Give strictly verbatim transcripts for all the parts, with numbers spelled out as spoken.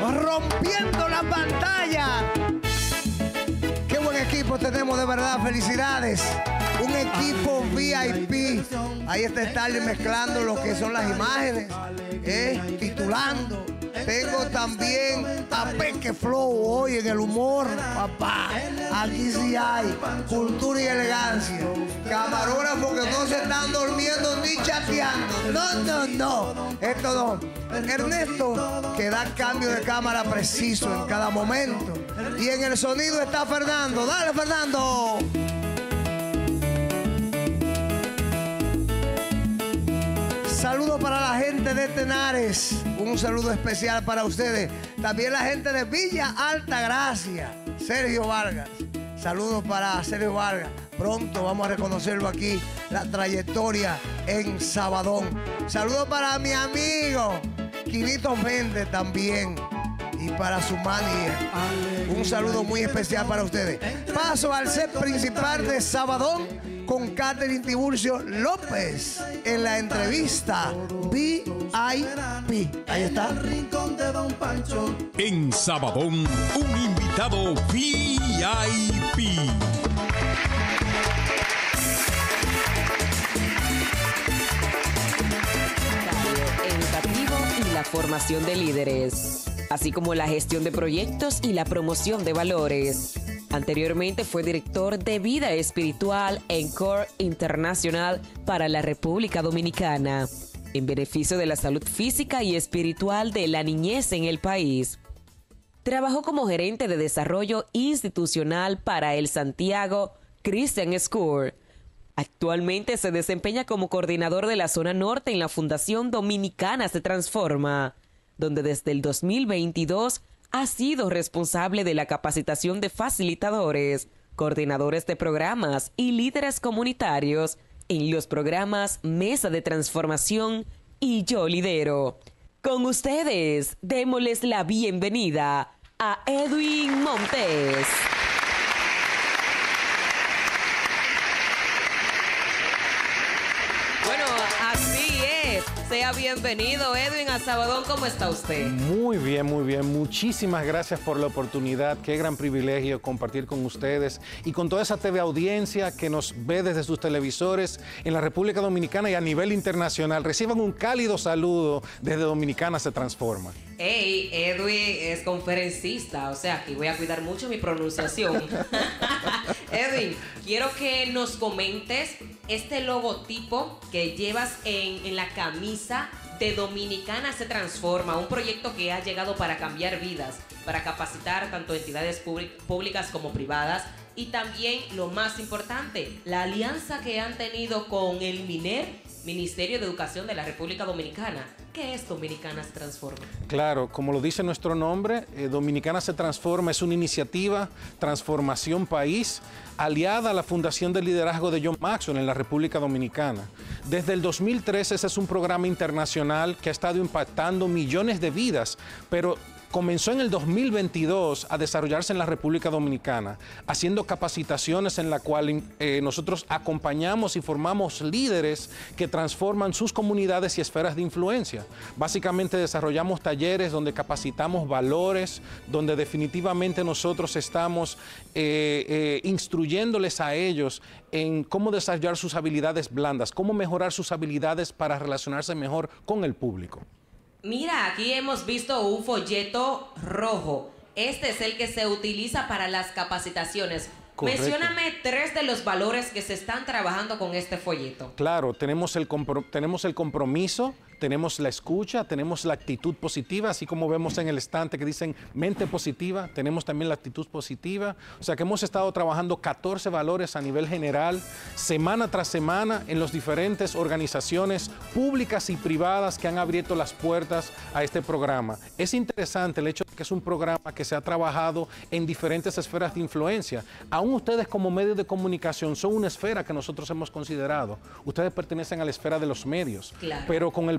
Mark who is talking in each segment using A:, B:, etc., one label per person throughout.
A: rompiendo la pantalla. Qué buen equipo tenemos, de verdad, felicidades. Un equipo V I P. Ahí está Starling mezclando lo que son las imágenes, eh, titulando. Tengo también a Peque Flow hoy en el humor, papá. Aquí sí hay cultura y elegancia. Camarógrafos que no se están durmiendo ni chateando. No, no, no. Esto no. Ernesto, que da cambio de cámara preciso en cada momento. Y en el sonido está Fernando. Dale, Fernando. Saludos para la gente de Tenares. Un saludo especial para ustedes. También la gente de Villa Altagracia. Sergio Vargas. Saludos para Sergio Vargas. Pronto vamos a reconocerlo aquí, la trayectoria en Sabadón. Saludos para mi amigo Quinito Méndez también. Y para su manager. Un saludo muy especial para ustedes. Paso al set principal de Sabadón con Catherine Tiburcio López en la entrevista V I P. Ahí está.
B: En Sabadón, un invitado V I P.
C: Educativo y la formación de líderes, así como la gestión de proyectos y la promoción de valores. Anteriormente fue director de Vida Espiritual en Core Internacional para la República Dominicana, en beneficio de la salud física y espiritual de la niñez en el país. Trabajó como gerente de desarrollo institucional para el Santiago Christian School. Actualmente se desempeña como coordinador de la zona norte en la Fundación Dominicana Se Transforma, donde desde el dos mil veintidós ha sido responsable de la capacitación de facilitadores, coordinadores de programas y líderes comunitarios en los programas Mesa de Transformación y Yo Lidero. Con ustedes, démosles la bienvenida a Edwin Montes. Bueno, así es. Sea bienvenido, Edwin, a Sabadón. ¿Cómo está usted?
D: Muy bien, muy bien. Muchísimas gracias por la oportunidad. Qué gran privilegio compartir con ustedes y con toda esa T V audiencia que nos ve desde sus televisores en la República Dominicana y a nivel internacional. Reciban un cálido saludo desde Dominicana Se Transforma.
C: Hey, Edwin es conferencista, o sea, que voy a cuidar mucho mi pronunciación. Edwin, quiero que nos comentes este logotipo que llevas en, en la camisa de Dominicana Se Transforma, un proyecto que ha llegado para cambiar vidas, para capacitar tanto entidades públicas como privadas, y también, lo más importante, la alianza que han tenido con el MINER, Ministerio de Educación de la República Dominicana. ¿Qué es Dominicana Se Transforma?
D: Claro, como lo dice nuestro nombre, eh, Dominicana Se Transforma es una iniciativa Transformación País aliada a la Fundación de Liderazgo de John Maxwell en la República Dominicana. Desde el dos mil trece ese es un programa internacional que ha estado impactando millones de vidas, pero comenzó en el dos mil veintidós a desarrollarse en la República Dominicana, haciendo capacitaciones en la cual eh, nosotros acompañamos y formamos líderes que transforman sus comunidades y esferas de influencia. Básicamente desarrollamos talleres donde capacitamos valores, donde definitivamente nosotros estamos eh, eh, instruyéndoles a ellos en cómo desarrollar sus habilidades blandas, cómo mejorar sus habilidades para relacionarse mejor con el público.
C: Mira, aquí hemos visto un folleto rojo. Este es el que se utiliza para las capacitaciones. Correcto. Mencióname tres de los valores que se están trabajando con este folleto.
D: Claro, tenemos el, tenemos el compromiso, tenemos la escucha, tenemos la actitud positiva, así como vemos en el estante que dicen mente positiva, tenemos también la actitud positiva. O sea que hemos estado trabajando catorce valores a nivel general, semana tras semana, en las diferentes organizaciones públicas y privadas que han abierto las puertas a este programa. Es interesante el hecho de que es un programa que se ha trabajado en diferentes esferas de influencia. Aún ustedes como medios de comunicación son una esfera que nosotros hemos considerado. Ustedes pertenecen a la esfera de los medios, claro. Pero con el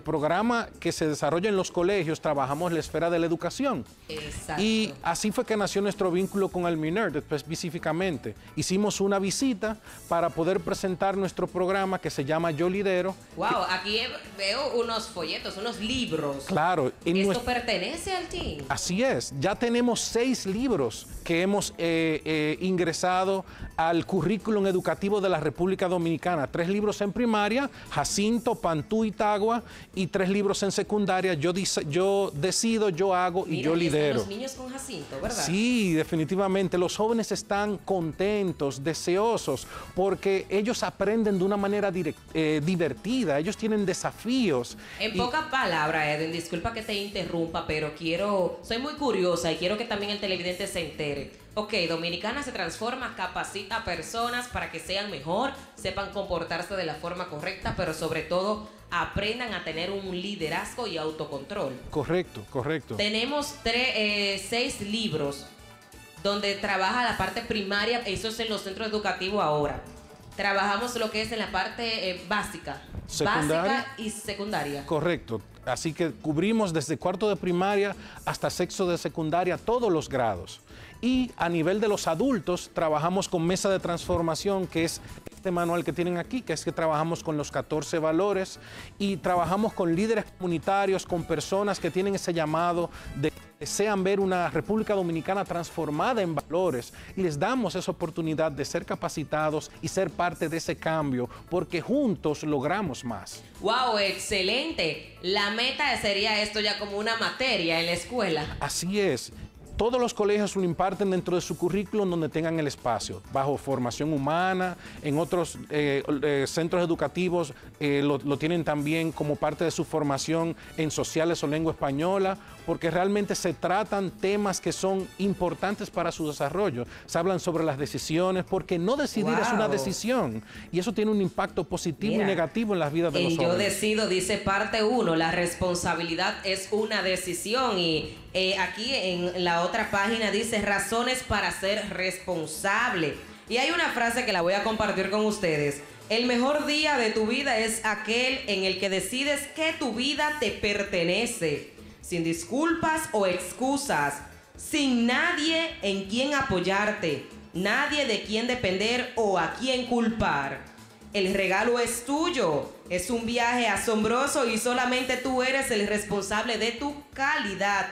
D: programa que se desarrolla en los colegios trabajamos la esfera de la educación.
C: Exacto.
D: Y así fue que nació nuestro vínculo con el MINERD específicamente. Hicimos una visita para poder presentar nuestro programa que se llama Yo Lidero.
C: Wow, aquí veo unos folletos, unos libros.
D: Claro. En
C: ¿Esto
D: nuestro...
C: pertenece al team?
D: Así es. Ya tenemos seis libros que hemos eh, eh, ingresado al currículum educativo de la República Dominicana. Tres libros en primaria, Jacinto, Pantú y Tagua, y tres libros en secundaria, Yo, yo decido, yo hago y
C: Mira,
D: yo
C: y están
D: lidero.
C: los niños con Jacinto, ¿verdad?
D: Sí, definitivamente. Los jóvenes están contentos, deseosos, porque ellos aprenden de una manera direct, eh, divertida, ellos tienen desafíos.
C: En
D: y...
C: pocas palabras, Edwin, disculpa que te interrumpa, pero quiero, soy muy curiosa y quiero que también el televidente se entere. Ok, Dominicana se transforma, capacita a personas para que sean mejor, sepan comportarse de la forma correcta, pero sobre todo aprendan a tener un liderazgo y autocontrol.
D: Correcto, correcto.
C: Tenemos tres, eh, seis libros donde trabaja la parte primaria, eso es en los centros educativos ahora. Trabajamos lo que es en la parte eh, básica,
D: ¿Secundaria?
C: básica y secundaria.
D: Correcto. Así que cubrimos desde cuarto de primaria hasta sexto de secundaria todos los grados. Y a nivel de los adultos, trabajamos con Mesa de Transformación, que es este manual que tienen aquí, que es que trabajamos con los catorce valores y trabajamos con líderes comunitarios, con personas que tienen ese llamado de que desean ver una República Dominicana transformada en valores y les damos esa oportunidad de ser capacitados y ser parte de ese cambio, porque juntos logramos más.
C: ¡Wow! ¡Excelente! La meta sería esto ya como una materia en la escuela.
D: Así es. Todos los colegios lo imparten dentro de su currículum donde tengan el espacio, bajo formación humana, en otros eh, eh, centros educativos eh, lo, lo tienen también como parte de su formación en sociales o lengua española, porque realmente se tratan temas que son importantes para su desarrollo. Se hablan sobre las decisiones, porque no decidir
C: Wow.
D: es una decisión, y eso tiene un impacto positivo
C: Mira,
D: y negativo en las vidas de
C: en
D: los
C: Yo
D: jóvenes.
C: Decido, dice parte uno, la responsabilidad es una decisión y eh, aquí en la otra página dice razones para ser responsable. Y hay una frase que la voy a compartir con ustedes. El mejor día de tu vida es aquel en el que decides que tu vida te pertenece, sin disculpas o excusas, sin nadie en quien apoyarte, nadie de quien depender o a quien culpar. El regalo es tuyo, es un viaje asombroso y solamente tú eres el responsable de tu calidad.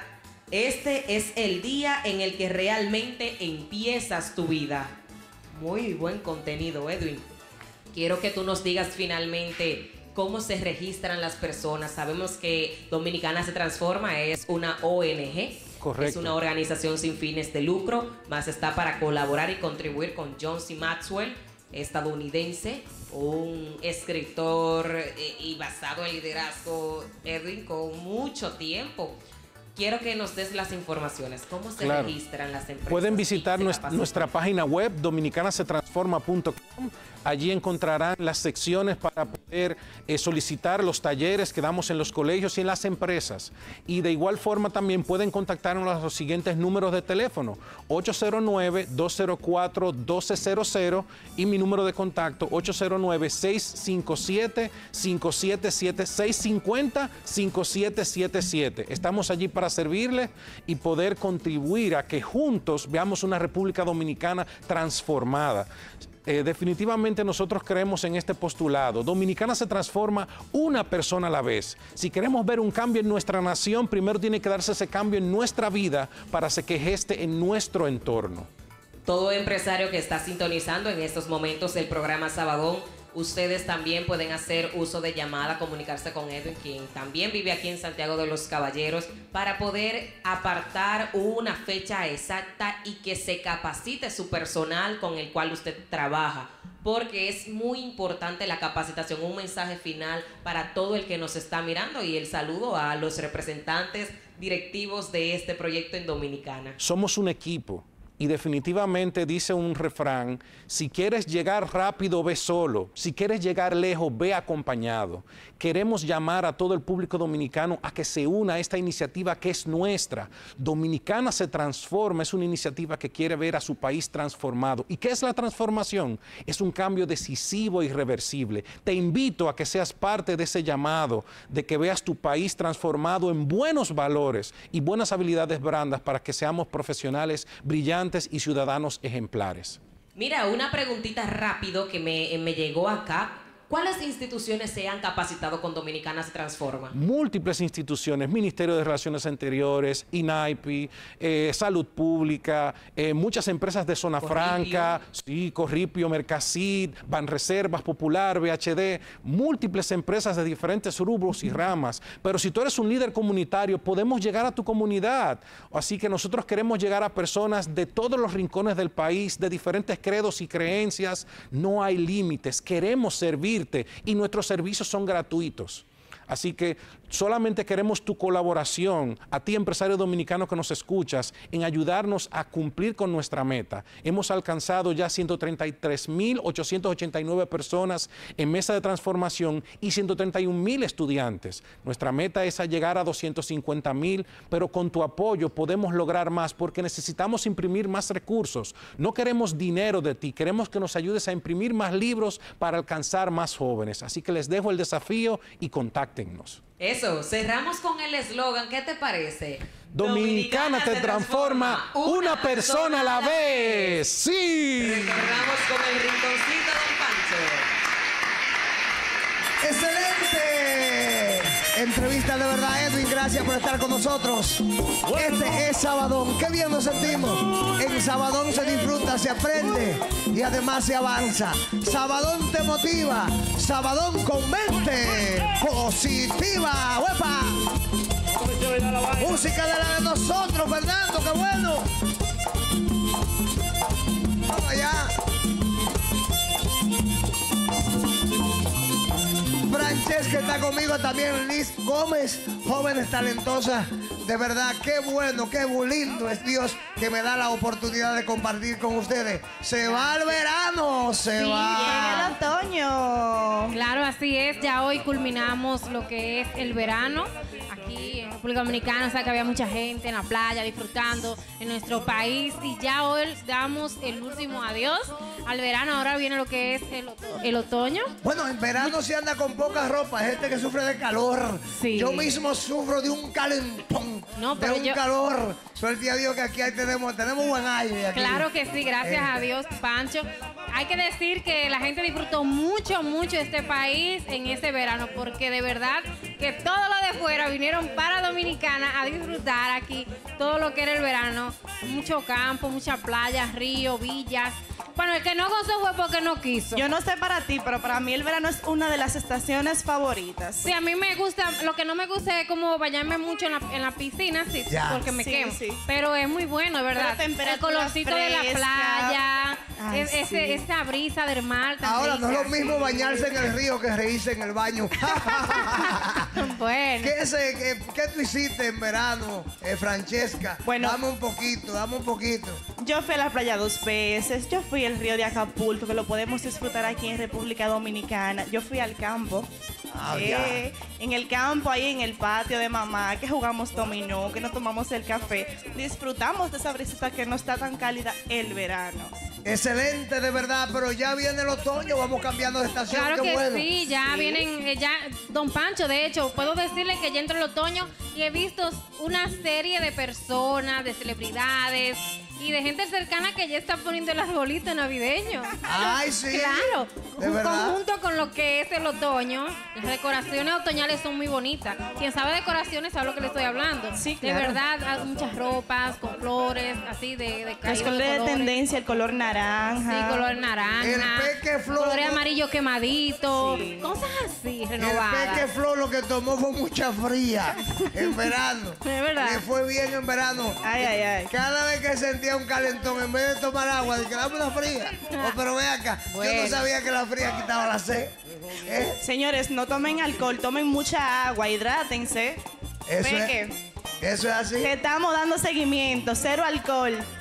C: Este es el día en el que realmente empiezas tu vida. Muy buen contenido, Edwin. Quiero que tú nos digas finalmente cómo se registran las personas. Sabemos que Dominicana se Transforma es una O N G.
D: Correcto.
C: Es una organización sin fines de lucro, más está para colaborar y contribuir con John C. Maxwell, estadounidense, un escritor eh, y basado en liderazgo, Edwin, con mucho tiempo. Quiero que nos des las informaciones. ¿Cómo se
D: Claro.
C: registran las empresas?
D: Pueden visitar
C: y se
D: nuestra,
C: capacitan?
D: nuestra página web dominicana se transforma punto com. Allí encontrarán las secciones para poder eh, solicitar los talleres que damos en los colegios y en las empresas. Y de igual forma también pueden contactarnos a los siguientes números de teléfono: ocho cero nueve, dos cero cuatro, uno dos cero cero y mi número de contacto ocho cero nueve, seis cinco siete, cinco siete siete, seis cinco cero, cinco siete siete siete. Estamos allí para servirles y poder contribuir a que juntos veamos una República Dominicana transformada. Eh, definitivamente nosotros creemos en este postulado. Dominicana se transforma una persona a la vez. Si queremos ver un cambio en nuestra nación, primero tiene que darse ese cambio en nuestra vida para que geste en nuestro entorno.
C: Todo empresario que está sintonizando en estos momentos el programa Sabadón, ustedes también pueden hacer uso de llamada, comunicarse con Edwin, quien también vive aquí en Santiago de los Caballeros, para poder apartar una fecha exacta y que se capacite su personal con el cual usted trabaja, porque es muy importante la capacitación. Un mensaje final para todo el que nos está mirando y el saludo a los representantes directivos de este proyecto en Dominicana.
D: Somos un equipo. Y definitivamente dice un refrán, si quieres llegar rápido, ve solo. Si quieres llegar lejos, ve acompañado. Queremos llamar a todo el público dominicano a que se una a esta iniciativa que es nuestra. Dominicana se transforma, es una iniciativa que quiere ver a su país transformado. ¿Y qué es la transformación? Es un cambio decisivo e irreversible. Te invito a que seas parte de ese llamado, de que veas tu país transformado en buenos valores y buenas habilidades brandas para que seamos profesionales brillantes y ciudadanos ejemplares.
C: Mira, una preguntita rápido que me, me llegó acá. ¿Cuáles instituciones se han capacitado con Dominicana se Transforma?
D: Múltiples instituciones, Ministerio de Relaciones Exteriores, INAIPI, eh, Salud Pública, eh, muchas empresas de Zona
C: Corripio.
D: Franca, sí, Corripio, Mercasid, Banreservas, Popular, B H D, múltiples empresas de diferentes rubros y ramas. Pero si tú eres un líder comunitario, podemos llegar a tu comunidad. Así que nosotros queremos llegar a personas de todos los rincones del país, de diferentes credos y creencias. No hay límites, queremos servir y nuestros servicios son gratuitos. Así que solamente queremos tu colaboración, a ti empresario dominicano que nos escuchas, en ayudarnos a cumplir con nuestra meta. Hemos alcanzado ya ciento treinta y tres mil ochocientas ochenta y nueve personas en mesa de transformación y ciento treinta y un mil estudiantes. Nuestra meta es a llegar a doscientos cincuenta mil, pero con tu apoyo podemos lograr más porque necesitamos imprimir más recursos. No queremos dinero de ti, queremos que nos ayudes a imprimir más libros para alcanzar más jóvenes. Así que les dejo el desafío y contáctenos.
C: Eso, cerramos con el eslogan. ¿Qué te parece?
D: Dominicana te transforma una persona a la vez. ¡Sí!
C: Retornamos con el rinconcito, don Pancho.
A: ¡Excelente! Entrevista de verdad, Edwin. Gracias por estar con nosotros. Este es Sabadón. Qué bien nos sentimos. En Sabadón se disfruta, se aprende y además se avanza. Sabadón te motiva. Sabadón con mente positiva. ¡Huepa! Música de la de nosotros, Fernando. ¡Qué bueno! Vamos allá. Francesca está conmigo, también Liz Gómez, jóvenes talentosas. De verdad, qué bueno, qué lindo es Dios que me da la oportunidad de compartir con ustedes. Se va el verano, se
E: Sí,
A: va.
E: llega el otoño.
F: Claro, así es. Ya hoy culminamos lo que es el verano aquí en República Dominicana. O sea que había mucha gente en la playa disfrutando en nuestro país. Y ya hoy damos el último adiós al verano. Ahora viene lo que es el, oto- el otoño.
A: Bueno, en verano se anda con poca ropa, hay gente que sufre de calor.
F: Sí.
A: Yo mismo sufro de un calentón,
F: No,
A: de
F: pero
A: un
F: yo-
A: calor. Suerte a Dios que aquí hay tenemos, tenemos buen aire. Aquí.
F: Claro que sí, gracias
A: Eh.
F: a Dios, Pancho. Hay que decir que la gente disfrutó mucho, mucho de este país en ese verano, porque de verdad que todo lo de fuera vinieron para Dominicana a disfrutar aquí todo lo que era el verano. Mucho campo, mucha playa, río, villas. Bueno, el que no gozó fue porque no quiso.
E: Yo no sé para ti, pero para mí el verano es una de las estaciones favoritas.
F: Sí, a mí me gusta, lo que no me gusta es como bañarme mucho en la, en la piscina, sí,
A: Ya.
F: porque me
E: Sí,
F: quemo.
E: sí.
F: Pero es muy bueno, de verdad.
E: Pero
F: El
E: temperatura
F: colorcito de la
E: fresca.
F: playa,
E: Ay,
F: es- ese-
E: sí.
F: esa brisa del mar. tan
A: Ahora no es lo
F: rica.
A: mismo bañarse en el río que reírse en el baño.
F: Bueno.
A: ¿Qué, se- qué- qué tú hiciste en verano, eh, Francesca?
E: Bueno.
A: Dame un poquito, dame un poquito.
E: Yo fui a la playa dos veces, yo fui al río de Acapulco, que lo podemos disfrutar aquí en República Dominicana. Yo fui al campo.
A: Ah,
E: eh, en el campo, ahí en el patio de mamá, que jugamos dominó, que nos tomamos el café. Disfrutamos de esa brisita que no está tan cálida el verano.
A: Excelente, de verdad, pero ya viene el otoño, vamos cambiando de estación.
F: Claro
A: qué
F: que
A: bueno.
F: sí, ya
E: Sí.
F: vienen, eh, ya, don Pancho, de hecho, puedo decirle que ya entra el otoño y he visto una serie de personas, de celebridades y de gente cercana que ya está poniendo el arbolito navideño.
A: Ay, sí.
F: Claro,
A: ¿De
F: un
A: verdad?
F: conjunto con lo que es el otoño. Las decoraciones otoñales son muy bonitas. Quien sabe decoraciones sabe lo que le estoy hablando.
E: Sí,
F: De
E: claro.
F: verdad, hay muchas ropas con flores, así de, de
E: Es
F: caído
E: color
F: de
E: de
F: colores.
E: tendencia, el color
F: Sí,
E: naranja.
F: color naranja.
A: El peque flor.
F: Colores amarillo quemadito.
E: Sí.
F: Cosas así,
A: El
F: renovadas.
A: Peque Flor lo que tomó fue mucha fría en verano.
F: Es verdad.
A: Le fue bien en verano.
E: Ay, ay, ay.
A: Cada vez que sentía un calentón, en vez de tomar agua, dije, dame una fría. Oh, pero ve acá, yo
F: Bueno.
A: no sabía que la fría quitaba la sed. ¿Eh?
E: Señores, no tomen alcohol, tomen mucha agua, hidrátense.
A: Eso
E: Peque.
A: es, eso es así.
E: Que estamos dando seguimiento, cero alcohol.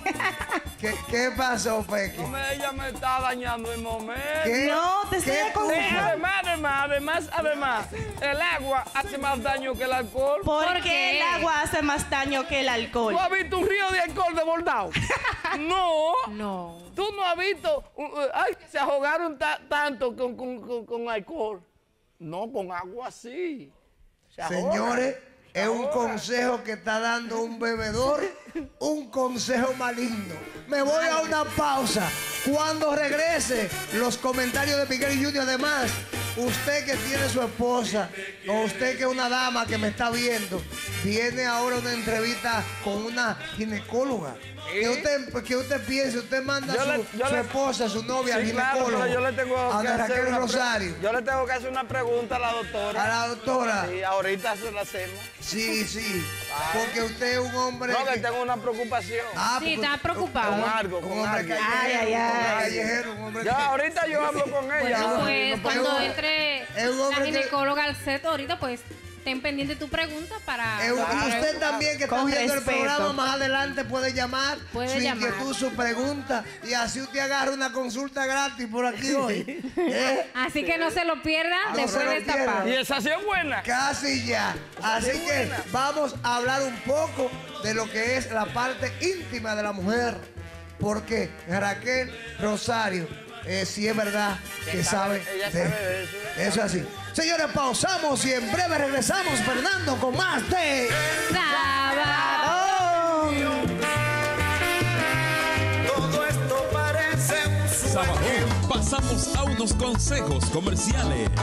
A: ¿Qué, qué pasó, Pequi?
G: No me, ella me está dañando el momento.
A: ¿Qué?
E: No, te estoy
A: ¿Qué
G: Sí,
E: aconsejando.
G: además, además, además, además, el agua hace más daño que el alcohol.
E: ¿Por
F: ¿Por
E: qué
F: qué?
E: el agua hace más daño que el alcohol?
G: ¿Tú has visto un río de alcohol desbordado? No.
F: No.
G: Tú no has visto, uh, uh, ay, se ahogaron ta- tanto con, con, con, con alcohol. No, con agua sí. Se ahogan.
A: Señores,
G: Se
A: es un
G: ahogan.
A: consejo que está dando un bebedor, un consejo maligno. Me voy a una pausa. Cuando regrese, los comentarios de Miguel y Junior. Además, usted que tiene su esposa, o usted que es una dama que me está viendo, viene ahora una entrevista con una ginecóloga.
G: ¿Sí?
A: ¿Qué usted, qué usted piensa? Usted manda
G: Yo
A: a su,
G: le- yo
A: su
G: le-
A: esposa, su novia, al
G: Sí, claro,
A: ginecólogo.
G: pero yo le tengo
A: a
G: que
A: doña
G: hacer
A: Raquel
G: una pre-
A: Rosario.
G: Yo le tengo que hacer una pregunta a la doctora.
A: A la doctora.
G: Sí, ahorita se la hacemos.
A: Sí, sí. Porque usted es un hombre.
G: No, que
A: que-
G: tengo una preocupación.
A: Ah,
F: Sí,
A: porque-
F: está preocupado.
G: Con algo,
A: Un
G: con
A: hombre
G: algo.
A: callejero,
E: Ay, ay,
A: un hombre
E: ay.
A: callejero, un hombre
G: Ya,
A: que-
G: ahorita yo hablo con ella.
F: Bueno,
G: Ah,
F: pues
G: no,
F: cuando
A: pero-
F: entre
A: es un
F: la
A: hombre que-
F: ginecóloga al set ahorita, pues ten pendiente tu pregunta para...
A: Eh, y
F: para-
A: usted también que está
E: Con
A: viendo el
E: respeto.
A: programa más adelante puede llamar
F: Puede
A: su
F: llamar.
A: inquietud, su pregunta y así usted agarra una consulta gratis por aquí hoy. ¿Eh?
F: Así que no se lo pierda
A: No
F: después
A: se lo
F: de esta
A: pierda.
F: pausa.
G: Y esa sí es buena.
A: Casi ya. Así
G: Qué
A: que
G: buena.
A: vamos a hablar un poco de lo que es la parte íntima de la mujer. Porque Raquel Rosario, eh, sí es verdad que sabe,
G: ella
A: de,
G: sabe de eso.
A: eso así. Señores, pausamos y en breve regresamos, Fernando, con más de...
F: Sábado.
H: Todo esto parece un sueño.
B: Sabadón, pasamos a unos consejos comerciales.